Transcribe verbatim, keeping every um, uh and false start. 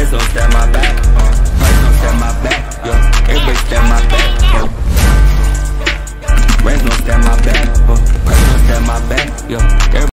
Price don't stand my back, uh, price don't stand my back, yeah. Everybody stand my back, uh. Rents don't stand my back, uh, price don't stand my back, yeah.